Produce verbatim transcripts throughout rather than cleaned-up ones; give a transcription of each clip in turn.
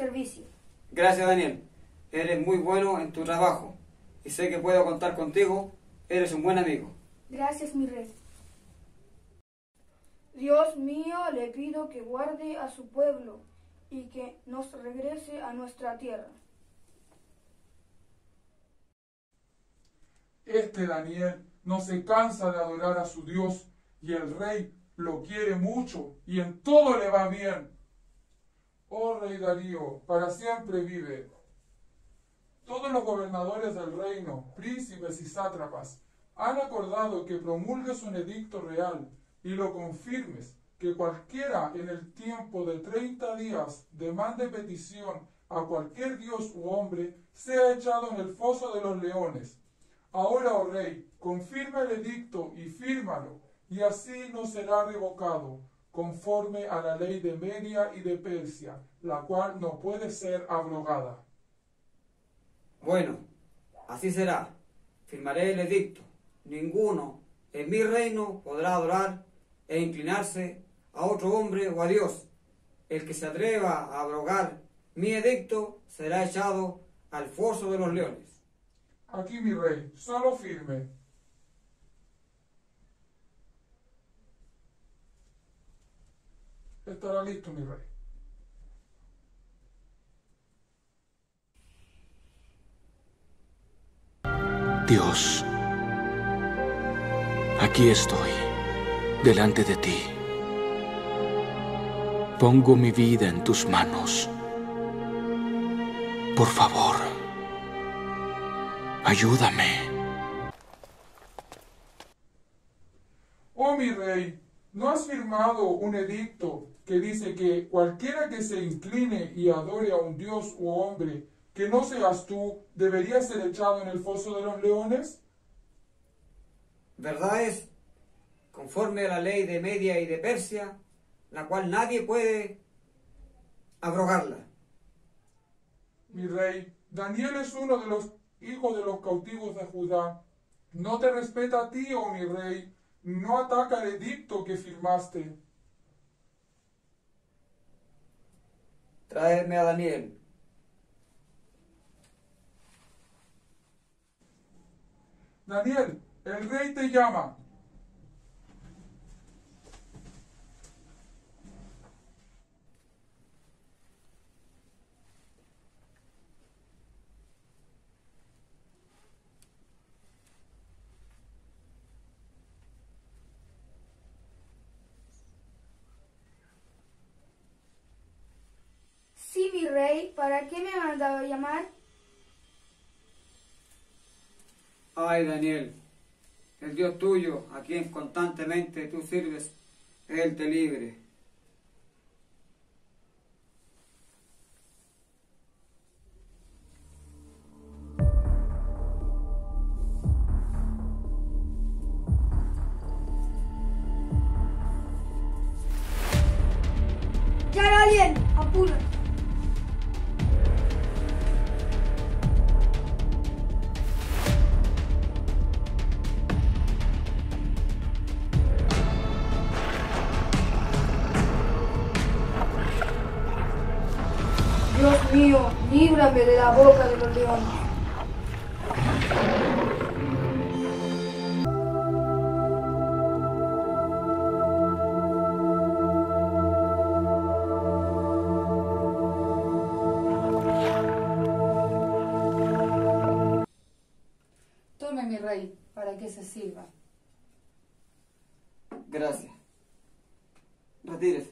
servicio. Gracias, Daniel. Eres muy bueno en tu trabajo y sé que puedo contar contigo. Eres un buen amigo. Gracias, mi rey. Dios mío, le pido que guarde a su pueblo y que nos regrese a nuestra tierra. Este Daniel no se cansa de adorar a su Dios y el rey lo quiere mucho y en todo le va bien. Oh rey Darío, para siempre vive. Todos los gobernadores del reino, príncipes y sátrapas, han acordado que promulgues un edicto real y lo confirmes, que cualquiera en el tiempo de treinta días demande petición a cualquier dios u hombre sea echado en el foso de los leones. Ahora, oh rey, confirma el edicto y fírmalo, y así no será revocado, conforme a la ley de Media y de Persia, la cual no puede ser abrogada. Bueno, así será. Firmaré el edicto. Ninguno en mi reino podrá adorar e inclinarse a otro hombre o a Dios. El que se atreva a abrogar mi edicto será echado al foso de los leones. Aquí, mi rey, solo firme. Estará listo, mi rey. Dios, aquí estoy, delante de ti. Pongo mi vida en tus manos. Por favor, ayúdame. Oh mi rey, ¿no has firmado un edicto que dice que cualquiera que se incline y adore a un dios u hombre que no seas tú, debería ser echado en el foso de los leones? ¿Verdad es, conforme a la ley de Media y de Persia, la cual nadie puede abrogarla? Mi rey, Daniel es uno de los hijos de los cautivos de Judá. No te respeta a ti, oh mi rey, no ataca el edicto que firmaste. Traedme a Daniel. Daniel, el rey te llama. Sí, mi rey, ¿para qué me ha mandado llamar? Ay, Daniel, el Dios tuyo, a quien constantemente tú sirves, Él te libre. ¡Ya, alguien! ¡Apura! Dios mío, líbrame de la boca de los leones. Tome, mi rey, para que se sirva. Gracias. Retírese.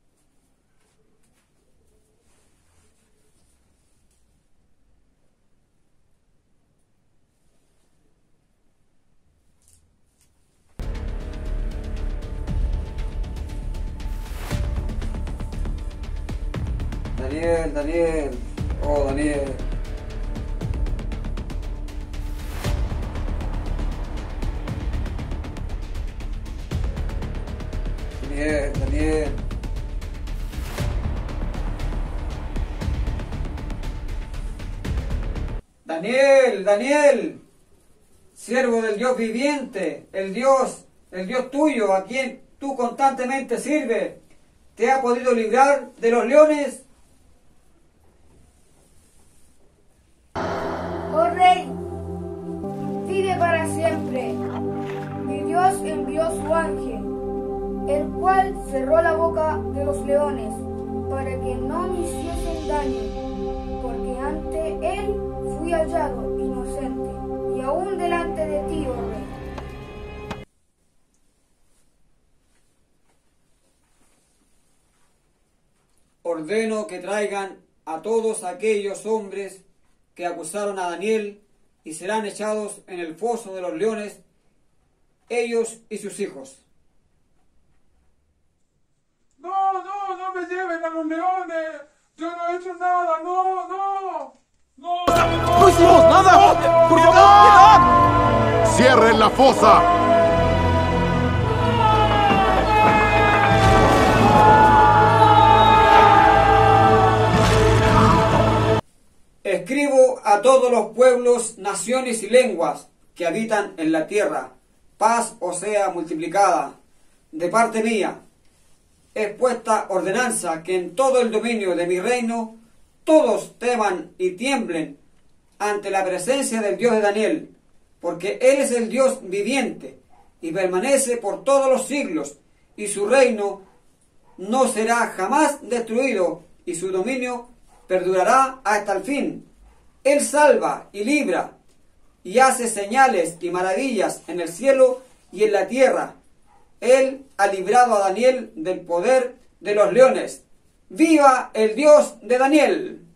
Daniel, Daniel, oh Daniel. Daniel, Daniel. Daniel, Daniel, siervo del Dios viviente, el Dios, el Dios tuyo, a quien tú constantemente sirves, ¿te ha podido librar de los leones? los leones, para que no me hiciesen daño, porque ante él fui hallado inocente, y aún delante de ti, oh rey. Ordeno que traigan a todos aquellos hombres que acusaron a Daniel y serán echados en el foso de los leones, ellos y sus hijos. No, no, no me lleven a los leones. Yo no he hecho nada, no, no. No, no, ¡No hicimos nada! ¡Por favor, piedad! ¡Cierren la fosa! Escribo a todos los pueblos, naciones y lenguas que habitan en la tierra, paz os sea multiplicada. De parte mía, es puesta ordenanza que en todo el dominio de mi reino todos teman y tiemblen ante la presencia del Dios de Daniel, porque Él es el Dios viviente y permanece por todos los siglos, y su reino no será jamás destruido, y su dominio perdurará hasta el fin. Él salva y libra, y hace señales y maravillas en el cielo y en la tierra. Él ha librado a Daniel del poder de los leones. ¡Viva el Dios de Daniel!